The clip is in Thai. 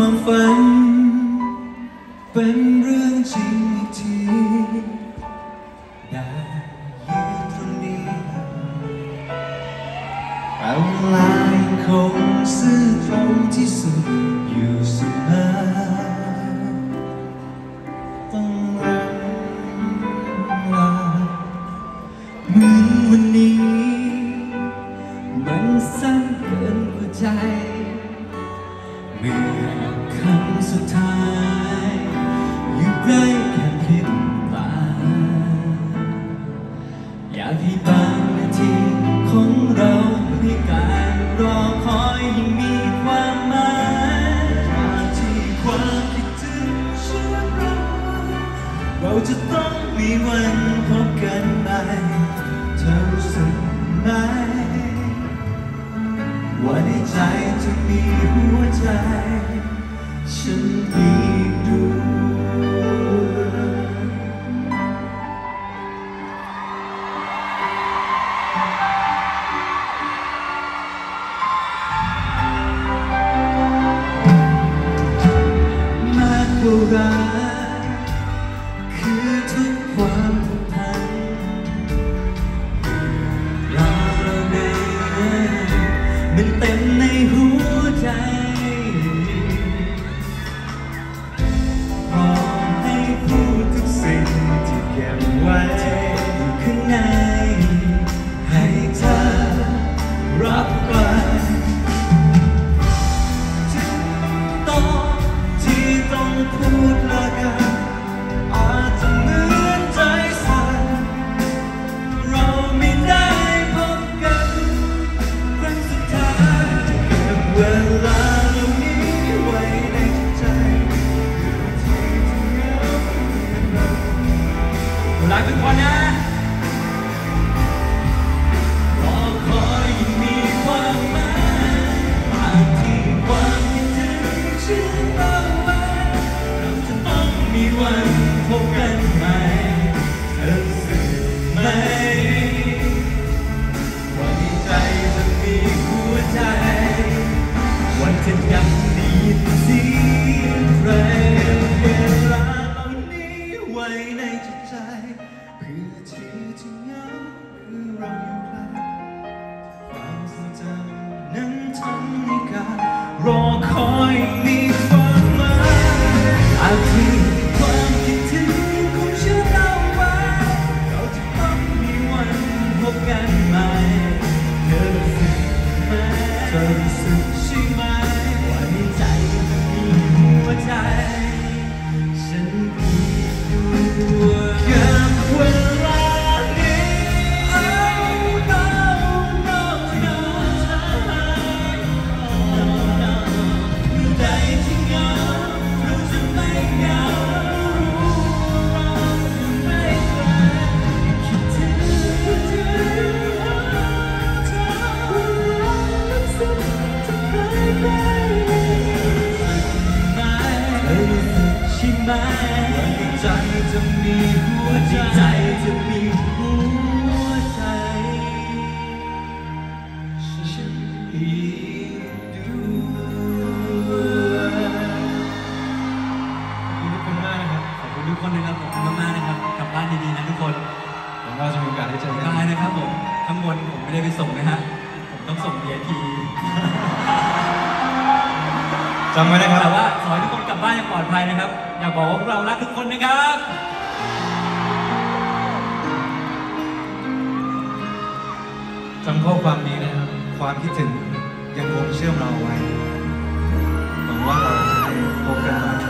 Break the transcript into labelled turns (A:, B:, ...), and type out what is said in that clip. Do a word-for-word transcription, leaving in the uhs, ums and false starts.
A: ความฝันเป็นเรื่องจริงอีกทีได้ยืนตรงนี้แต่เวลายังคงซื่อตรงที่สุดอยู่เสมอต้องรักลาเหมือนวันนี้มันสั้นเกินกว่าใจเมื่อคำสุดท้ายอยู่ใกล้แค่พริบตาอยากให้บางนาทีของเราในการรอคอยยังมีความหมายจากที่ความคิดถึงฉันเราเราจะต้องมีวันพบกันใหม่เธอรู้สึกไหมว่าในใจจะมีหัวใจฉันมีดูมากกว่ารักคือทุกความผูกพันเราเนี่ยมันเต็มในหัวใจขอให้พูดทุกสิ่งที่เก็บไว้ข้างในให้เธอรับไปถึงตอนที่ต้องพูดลากันอาจจะเหมือนใจสั่นเราไม่ได้พบกันครั้งสุดท้ายเก็บเวลาเหล่านี้ไว้ในใจรักทุกคนนะรอคอยยังมีความหมายบางทีความคิดถึงฉันเอาไว้เราจะต้องมีวันพบกันใหม่เธอรู้สึกไหมว่าในใจจะมีหัวใจวันที่ยังได้ยินเสียงเพลงเวลาเหล่านี้ไว้ในจิตใจเพื่อที่จะเหงาหรือเราอยู่ไกลความทรงจำนั้นทำให้การรอคอยมีความหมายอาจที่ความคิดถึงของฉันเอาไว้เราจะต้องมีวันพบกันใหม่เธอรู้สึกไหมเธอรู้สึกใช่ไหมว่าในใจมันมีหัวใจฉันมีตัวกับเวลานี้ Oh no no no no no เมื่อใดที่เหงาเราจะไม่เหงารู้เราจะไม่ไกลคิดถึงคิดถึงเธอรู้สึกจะเคยไปเธอรู้สึกใช่ไหมว่าในใจจะมีหัวใจจะมีหัวใจฉันอีกด้วยขอบคุณทุกคนมากนะครับขอบคุณทุกคนนะครับขอบคุณมากๆนะครับกลับบ้านดีๆนะทุกคนหวังว่าจะมีโอกาสได้เจอกันได้นะครับผมข้างบนผมไม่ได้ไปส่งนะฮะผมต้องส่ง วี ไอ พี
B: จำไว้นะครับ
A: แต่ว่าขอให้ทุกคนกลับบ้านอย่างปลอดภัยนะครับอยากบอกว่าพวกเรารักทุกคนนะครับ
B: จำข้อความนี้นะครับความคิดถึงยังคงเชื่อมเราไว้หวังว่าเราจะได้พบกันใหม่